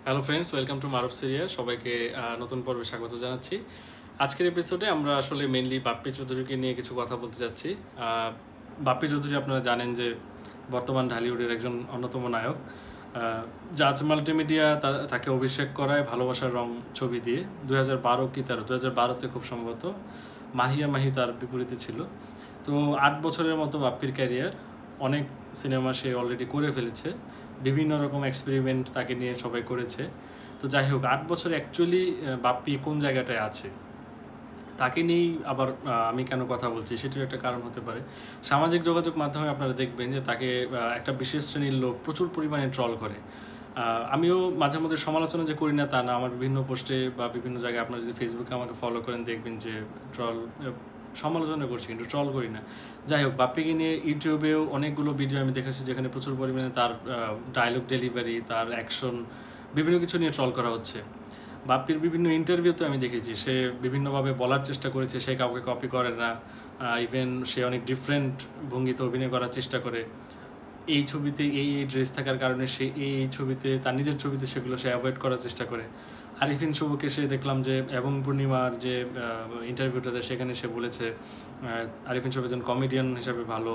Hello friends, welcome to Maruf সিরিয়া। সবাইকে নতুন পর্বে স্বাগত জানাচ্ছি। আজকের এপিসোডে আমরা আসলে মেইনলি বাপ্পি চৌধুরীকে নিয়ে কিছু কথা বলতে যাচ্ছি। বাপ্পি চৌধুরী আপনারা জানেন যে বর্তমান ঢালিউডের একজন অন্যতম নায়ক। জাজ মাল্টিমিডিয়া তাকে অভিষেক করায় ভালোবাসার রং ছবি দিয়ে 2012 কি 2012তে খুব সম্ভবত মাহিয়া মাহি তার বিপরীতে ছিল। তো 8 বছরের মতো বাপ্পির ক্যারিয়ার, অনেক সিনেমা সে অলরেডি করে ফেলেছে, বিভিন্ন রকম এক্সপেরিমেন্ট তাকে নিয়ে সবাই করেছে। তো যাই হোক, 8 বছর অ্যাকচুয়ালি বাপ্পি কোন জায়গাটায় আছে তাকে নিয়েই আবার আমি কেন কথা বলছি সেটির একটা কারণ হতে পারে। সামাজিক যোগাযোগ মাধ্যমে আপনারা দেখবেন যে তাকে একটা বিশেষ শ্রেণীর লোক প্রচুর পরিমাণে ট্রল করে। আমিও মাঝে মধ্যে সমালোচনা যে করি না তা না, আমার বিভিন্ন পোস্টে বা বিভিন্ন জায়গায় আপনারা যদি ফেসবুকে আমাকে ফলো করেন দেখবেন যে ট্রল সমালোচনা করছি, কিন্তু ট্রল করি না। যাই হোক, বাপ্পিকে নিয়ে ইউটিউবেও অনেকগুলো ভিডিও আমি দেখেছি যেখানে প্রচুর পরিমাণে তার ডায়লগ ডেলিভারি, তার অ্যাকশন, বিভিন্ন কিছু নিয়ে ট্রল করা হচ্ছে। বাপ্পির বিভিন্ন ইন্টারভিউতে আমি দেখেছি সে বিভিন্নভাবে বলার চেষ্টা করেছে সে কাউকে কপি করে না, ইভেন সে অনেক ডিফারেন্ট ভঙ্গিতে অভিনয় করার চেষ্টা করে। এই ছবিতে এই ড্রেস থাকার কারণে সে এই ছবিতে, তার নিজের ছবিতে সেগুলো সে অ্যাভয়েড করার চেষ্টা করে। আরিফিন শুভকে সে দেখলাম যে এবং পূর্ণিমার যে ইন্টারভিউটাতে সেখানে সে বলেছে আরিফিন শুভ একজন কমেডিয়ান হিসাবে ভালো,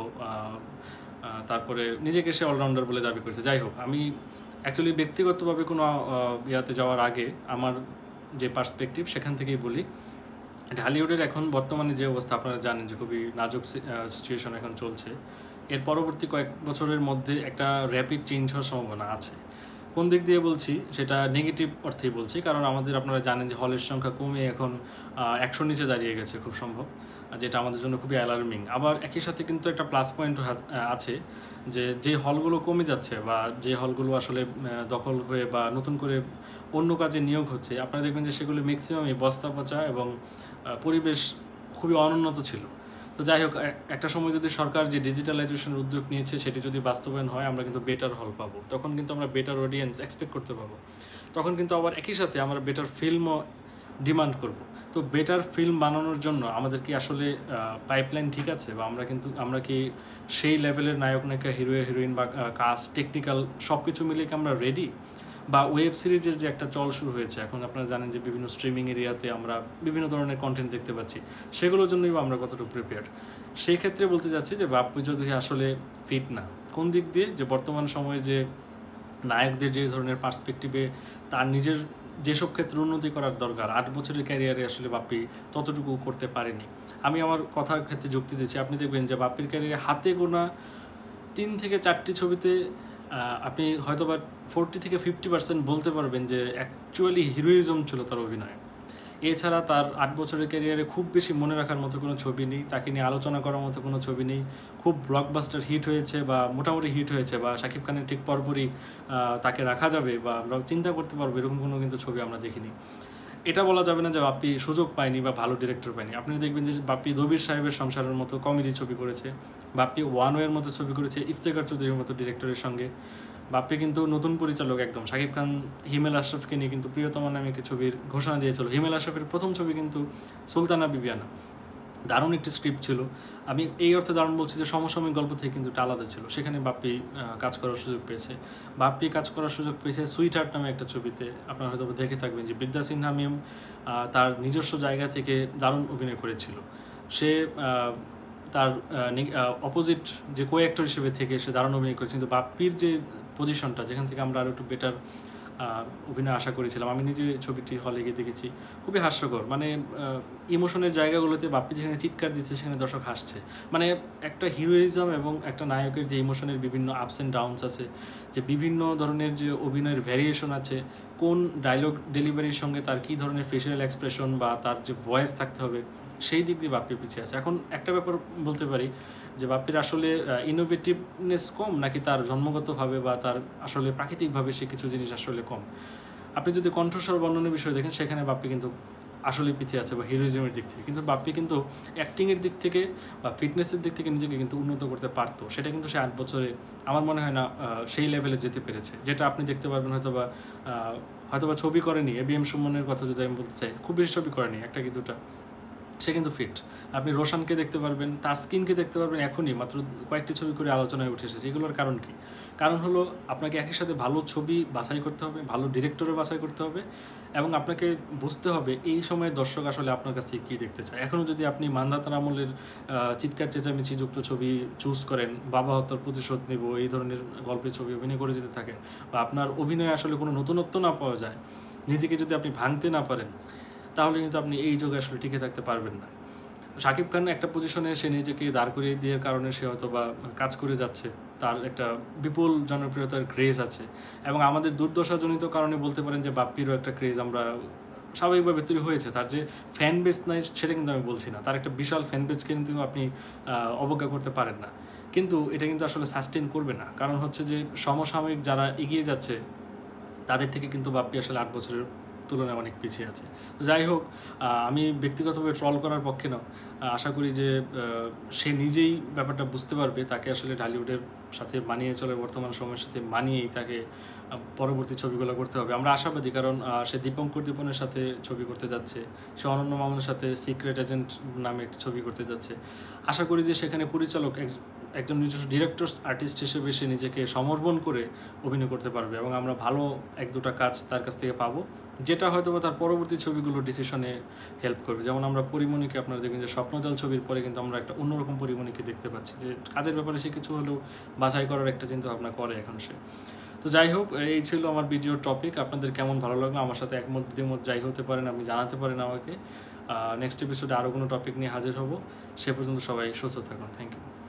তারপরে নিজেকে সে অলরাউন্ডার বলে দাবি করেছে। যাই হোক, আমি অ্যাকচুয়ালি ব্যক্তিগতভাবে কোনো ইয়াতে যাওয়ার আগে আমার যে পার্সপেক্টিভ সেখান থেকেই বলি। ঢালিউডের এখন বর্তমানে যে অবস্থা আপনারা জানেন যে খুবই নাজুক সিচুয়েশন এখন চলছে। এর পরবর্তী কয়েক বছরের মধ্যে একটা র্যাপিড চেঞ্জ হওয়ার সম্ভাবনা আছে। কোন দিক দিয়ে বলছি সেটা নেগেটিভ অর্থেই বলছি, কারণ আপনারা জানেন যে হলের সংখ্যা কমে এখন 100 নিচে দাঁড়িয়ে গেছে খুব সম্ভব, যেটা আমাদের জন্য খুবই অ্যালার্মিং। আবার একই সাথে কিন্তু একটা প্লাস পয়েন্ট আছে যে হলগুলো কমে যাচ্ছে বা যে হলগুলো আসলে দখল হয়ে বা নতুন করে অন্য কাজে নিয়োগ হচ্ছে, আপনারা দেখবেন যে সেগুলো ম্যাক্সিমামই বস্তা পচা এবং পরিবেশ খুবই অনুন্নত ছিল। তো যাই হোক, একটা সময় যদি সরকার যে ডিজিটালাইজেশনের উদ্যোগ নিয়েছে সেটি যদি বাস্তবায়ন হয়, আমরা কিন্তু বেটার হল পাবো, তখন কিন্তু আমরা বেটার অডিয়েন্স এক্সপেক্ট করতে পারবো। তখন কিন্তু আবার একই সাথে আমরা বেটার ফিল্মও ডিমান্ড করব। তো বেটার ফিল্ম বানানোর জন্য আমাদের কি আসলে পাইপলাইন ঠিক আছে, বা আমরা কি সেই লেভেলের নায়ক নায়িকা, হিরো হিরোইন বা কাস্ট, টেকনিক্যাল সব কিছু মিলিয়ে কি আমরা রেডি? বা ওয়েব সিরিজের যে একটা চল শুরু হয়েছে এখন, আপনারা জানেন যে বিভিন্ন স্ট্রিমিং এরিয়াতে আমরা বিভিন্ন ধরনের কন্টেন্ট দেখতে পাচ্ছি, সেগুলোর জন্যই আমরা কতটুকু প্রিপেয়ার্ড। সেই ক্ষেত্রে বলতে চাচ্ছি যে বাপ্পি চৌধুরী আসলে ফিট না। কোন দিক দিয়ে? যে বর্তমান সময়ে যে নায়কদের যে ধরনের পার্সপেক্টিভে তার নিজের যেসব ক্ষেত্রে উন্নতি করার দরকার, 8 বছরের ক্যারিয়ারে আসলে বাপ্পি ততটুকু করতে পারেনি। আমি আমার কথার ক্ষেত্রে যুক্তি দিচ্ছি। আপনি দেখবেন যে বাপ্পির ক্যারিয়ারে হাতে গোনা 3 থেকে 4টি ছবিতে আপনি হয়তো বা 40 থেকে 50% বলতে পারবেন যে অ্যাকচুয়ালি হিরোইজম ছিল তার অভিনয়। এছাড়া তার 8 বছরের ক্যারিয়ারে খুব বেশি মনে রাখার মতো কোনো ছবি নেই, তাকে নিয়ে আলোচনা করার মতো কোনো ছবি নেই। খুব ব্লকবাস্টার হিট হয়েছে বা মোটামুটি হিট হয়েছে বা শাকিব খানের ঠিক পরপরই তাকে রাখা যাবে বা আমরা চিন্তা করতে পারবো এরকম কোনো কিন্তু ছবি আমরা দেখিনি। এটা বলা যাবে না যে বাপ্পি সুযোগ পায়নি বা ভালো ডিরেক্টর পায়নি। আপনি দেখবেন যে বাপ্পি দবির সাহেবের সংসারের মতো কমেডি ছবি করেছে, বাপ্পি ওয়ান ওয়ের মতো ছবি করেছে ইফতেখার চৌধুরীর মতো ডিরেক্টরের সঙ্গে। বাপ্পি কিন্তু নতুন পরিচালক একদম। শাকিব খান হিমেল আশরাফকে নিয়ে কিন্তু প্রিয়তমা নামে একটি ছবির ঘোষণা দিয়েছিল। হিমেল আশরাফের প্রথম ছবি কিন্তু সুলতানা বিবিয়ানা, দারুণ একটি স্ক্রিপ্ট ছিল। আমি এই অর্থে দারুণ বলছি যে সমসাময়িক গল্প থেকে কিন্তু এটা আলাদা ছিল, সেখানে বাপ্পি কাজ করার সুযোগ পেয়েছে। বাপ্পি কাজ করার সুযোগ পেয়েছে সুইট হার্ট নামে একটা ছবিতে। আপনারা হয়তো দেখে থাকবেন যে বিদ্যা সিনহা মিম তার নিজস্ব জায়গা থেকে দারুণ অভিনয় করেছিল। সে তার অপোজিট যে কো অ্যাক্টর হিসেবে থেকে সে দারুণ অভিনয় করেছে, কিন্তু বাপ্পির যে পজিশনটা, যেখান থেকে আমরা আরও একটু বেটার অভিনয় আশা করেছিলাম। আমি নিজে ছবিটি হলে গিয়ে দেখেছি, খুবই হাস্যকর। মানে ইমোশনের জায়গাগুলোতে বাপ্পি যেখানে চিৎকার দিচ্ছে সেখানে দর্শক হাসছে। মানে একটা হিরোইজম এবং একটা নায়কের যে ইমোশনের বিভিন্ন আপস অ্যান্ড ডাউনস আছে, যে বিভিন্ন ধরনের যে অভিনয়ের ভ্যারিয়েশন আছে, কোন ডায়লগ ডেলিভারির সঙ্গে তার কী ধরনের ফেশিয়াল এক্সপ্রেশন বা তার যে ভয়েস থাকতে হবে, সেই দিক দিয়ে বাপ্পি পিছিয়ে আছে। এখন একটা ব্যাপার বলতে পারি যে বাপ্পির আসলে ইনোভেটিভনেস কম, নাকি তার জন্মগতভাবে বা তার আসলে প্রাকৃতিকভাবে সে কিছু জিনিস আসলে কম। আপনি যদি কণ্ঠস্বর বর্ণনের বিষয় দেখেন, সেখানে বাপ্পি কিন্তু আসলে পিছিয়ে আছে বা হিরোইজমের দিক থেকে। কিন্তু বাপ্পি কিন্তু অ্যাক্টিংয়ের দিক থেকে বা ফিটনেসের দিক থেকে নিজেকে কিন্তু উন্নত করতে পারতো। সেটা কিন্তু সে 8 বছরে আমার মনে হয় না সেই লেভেলে যেতে পেরেছে, যেটা আপনি দেখতে পারবেন হয়তোবা ছবি করেনি। এবিএম সুমনের কথা যদি আমি বলতে চাই, খুব বেশি ছবি করেনি, একটা কি দুটা। সে কিন্তু ফিট। আপনি রোশানকে দেখতে পারবেন, তাসকিনকে দেখতে পারবেন, এখনই মাত্র কয়েকটি ছবি করে আলোচনায় উঠে এসেছে। এগুলোর কারণ কি? কারণ হলো আপনাকে একই সাথে ভালো ছবি বাছাই করতে হবে, ভালো ডিরেক্টরও বাছাই করতে হবে, এবং আপনাকে বুঝতে হবে এই সময় দর্শক আসলে আপনার কাছ থেকে কী দেখতে চায়। এখনও যদি আপনি মান্ধাতার আমলের চিৎকার চেঁচামেচি যুক্ত ছবি চুজ করেন, বাবা হত্যার প্রতিশোধ নেব এই ধরনের গল্পের ছবি অভিনয় করে যেতে থাকেন, বা আপনার অভিনয়ে আসলে কোনো নতুনত্ব না পাওয়া যায়, নিজেকে যদি আপনি ভাঙতে না পারেন, তাহলে কিন্তু আপনি এই যুগে আসলে টিকে থাকতে পারবেন না। শাকিব খান একটা পজিশনে সে নিজেকে দাঁড় করিয়ে দেওয়ার কারণে সে হয়তো বা কাজ করে যাচ্ছে, তার একটা বিপুল জনপ্রিয়তার ক্রেজ আছে, এবং আমাদের দুর্দশাজনিত কারণে বলতে পারেন যে বাপ্পিরও একটা ক্রেজ আমরা স্বাভাবিকভাবে তৈরি হয়েছে। তার যে ফ্যান বেস নাই সেটা কিন্তু আমি বলছি না, তার একটা বিশাল ফ্যান বেসকে কিন্তু আপনি অবজ্ঞা করতে পারেন না, কিন্তু এটা কিন্তু আসলে সাস্টেন করবে না। কারণ হচ্ছে যে সমসাময়িক যারা এগিয়ে যাচ্ছে তাদের থেকে কিন্তু বাপ্পি আসলে 8 বছরের তুলনায় অনেক পিছিয়ে আছে। তো যাই হোক, আমি ব্যক্তিগতভাবে ট্রল করার পক্ষে না, আশা করি যে সে নিজেই ব্যাপারটা বুঝতে পারবে, তাকে আসলে ঢালিউডের সাথে মানিয়ে চলে, বর্তমান সময়ের সাথে মানিয়েই তাকে পরবর্তী ছবিগুলো করতে হবে। আমরা আশাবাদী, কারণ সে দীপঙ্কর দীপনের সাথে ছবি করতে যাচ্ছে, সে অনন্য মামুনের সাথে সিক্রেট এজেন্ট নামে একটি ছবি করতে যাচ্ছে। আশা করি যে সেখানে পরিচালক একজন নিজস্ব ডিরেক্টরস আর্টিস্ট হিসেবে সে নিজেকে সমর্পণ করে অভিনয় করতে পারবে, এবং আমরা ভালো 1-2টা কাজ তার কাছ থেকে পাবো, যেটা হয়তো তার পরবর্তী ছবিগুলো ডিসিশনে হেল্প করবে। যেমন আমরা পরিমণিকে, আপনারা দেখবেন যে স্বপ্নজাল ছবির পরে কিন্তু আমরা একটা অন্যরকম পরিমণিকে দেখতে পাচ্ছি, যে কাজের ব্যাপারে সে কিছু হলেও বাছাই করার একটা চিন্তা ভাবনা করে এখন সে। তো যাই হোক, এই ছিল আমার ভিডিওর টপিক। আপনাদের কেমন ভালো লাগলো, আমার সাথে একমত দ্বিমত যাই হতে পারেন, আপনি জানাতে পারেন আমাকে। নেক্সট এপিসোডে আরও কোনো টপিক নিয়ে হাজির হব। সে পর্যন্ত সবাই সুস্থ থাকুন। Thank you.